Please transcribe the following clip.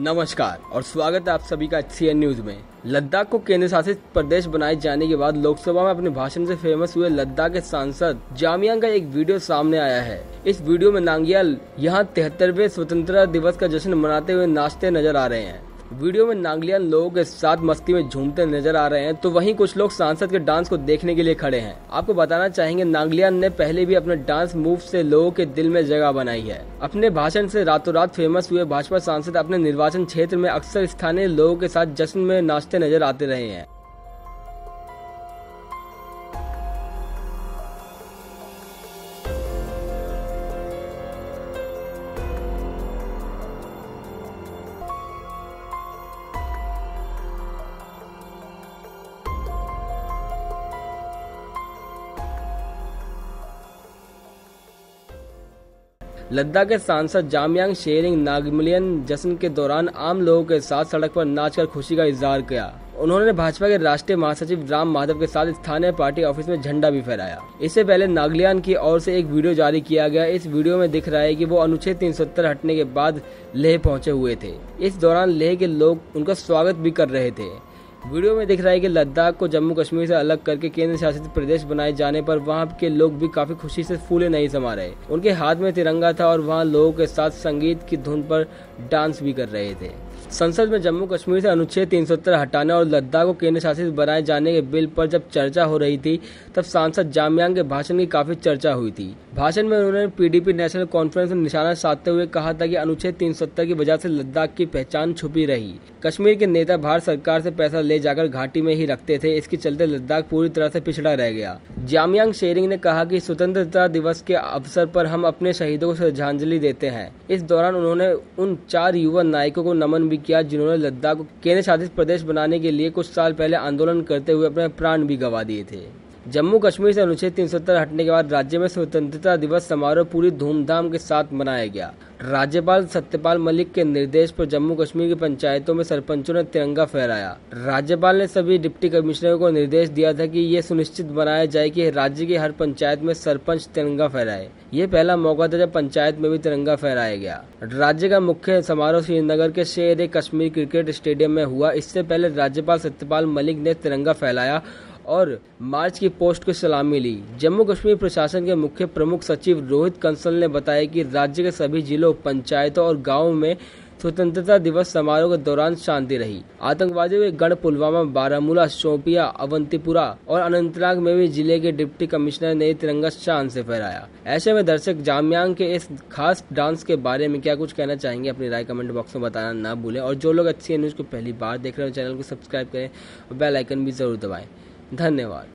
नमस्कार और स्वागत है आप सभी का HCN न्यूज में। लद्दाख को केंद्र शासित प्रदेश बनाए जाने के बाद लोकसभा में अपने भाषण से फेमस हुए लद्दाख के सांसद जामयांग का एक वीडियो सामने आया है। इस वीडियो में नांग्याल यहाँ 73वें स्वतंत्रता दिवस का जश्न मनाते हुए नाचते नजर आ रहे हैं। वीडियो में नांग्याल लोगों के साथ मस्ती में झूमते नजर आ रहे हैं, तो वहीं कुछ लोग सांसद के डांस को देखने के लिए खड़े हैं। आपको बताना चाहेंगे नांग्याल ने पहले भी अपने डांस मूव से लोगों के दिल में जगह बनाई है। अपने भाषण से रातों रात फेमस हुए भाजपा सांसद अपने निर्वाचन क्षेत्र में अक्सर स्थानीय लोगों के साथ जश्न में नाचते नजर आते रहे हैं। लद्दाख के सांसद जामयांग शेरिंग नागमलियन जश्न के दौरान आम लोगों के साथ सड़क पर नाचकर खुशी का इजहार किया। उन्होंने भाजपा के राष्ट्रीय महासचिव राम माधव के साथ स्थानीय पार्टी ऑफिस में झंडा भी फहराया। इससे पहले नागलियान की ओर से एक वीडियो जारी किया गया। इस वीडियो में दिख रहा है कि वो अनुच्छेद 370 हटने के बाद लेह पहुंचे हुए थे। इस दौरान लेह के लोग उनका स्वागत भी कर रहे थे। वीडियो में दिख रहा है कि लद्दाख को जम्मू कश्मीर से अलग करके केंद्र शासित प्रदेश बनाए जाने पर वहां के लोग भी काफी खुशी से फूले नहीं समा रहे। उनके हाथ में तिरंगा था और वहां लोगों के साथ संगीत की धुन पर डांस भी कर रहे थे। संसद में जम्मू कश्मीर से अनुच्छेद 370 हटाने और लद्दाख को केंद्र शासित बनाए जाने के बिल पर जब चर्चा हो रही थी, तब सांसद जामयांग के भाषण की काफी चर्चा हुई थी। भाषण में उन्होंने PDP नेशनल कॉन्फ्रेंस में निशाना साधते हुए कहा था कि अनुच्छेद 370 की वजह से लद्दाख की पहचान छुपी रही। कश्मीर के नेता भारत सरकार से पैसा ले जाकर घाटी में ही रखते थे, इसके चलते लद्दाख पूरी तरह से पिछड़ा रह गया। जामयांग शेरिंग ने कहा कि स्वतंत्रता दिवस के अवसर पर हम अपने शहीदों को श्रद्धांजलि देते हैं। इस दौरान उन्होंने उन 4 युवा नायकों को नमन भी किया जिन्होंने लद्दाख को केंद्र शासित प्रदेश बनाने के लिए कुछ साल पहले आंदोलन करते हुए अपने प्राण भी गंवा दिए थे। जम्मू कश्मीर से अनुच्छेद 370 हटने के बाद राज्य में स्वतंत्रता दिवस समारोह पूरी धूमधाम के साथ मनाया गया। राज्यपाल सत्यपाल मलिक के निर्देश पर जम्मू कश्मीर की पंचायतों में सरपंचों ने तिरंगा फहराया। राज्यपाल ने सभी डिप्टी कमिश्नरों को निर्देश दिया था कि ये सुनिश्चित बनाया जाए कि राज्य की हर पंचायत में सरपंच तिरंगा फहराए। ये पहला मौका था जब पंचायत में भी तिरंगा फहराया गया। राज्य का मुख्य समारोह श्रीनगर के शेर-ए-कश्मीर क्रिकेट स्टेडियम में हुआ। इससे पहले राज्यपाल सत्यपाल मलिक ने तिरंगा फहराया और मार्च की पोस्ट को सलामी ली। जम्मू कश्मीर प्रशासन के मुख्य प्रमुख सचिव रोहित कंसल ने बताया कि राज्य के सभी जिलों, पंचायतों और गांवों में स्वतंत्रता दिवस समारोह के दौरान शांति रही। आतंकवादियों के गढ़ पुलवामा, बारामूला, शोपिया, अवंतीपुरा और अनंतनाग में भी जिले के डिप्टी कमिश्नर ने तिरंगा शान से फहराया। ऐसे में दर्शक जामयांग के इस खास डांस के बारे में क्या कुछ कहना चाहेंगे, अपनी राय कमेंट बॉक्स में बताना ना भूलें। और जो लोग HCN न्यूज को पहली बार देख रहे हो, चैनल को सब्सक्राइब करें और बेल आइकन भी जरूर दबाएं। धन्यवाद।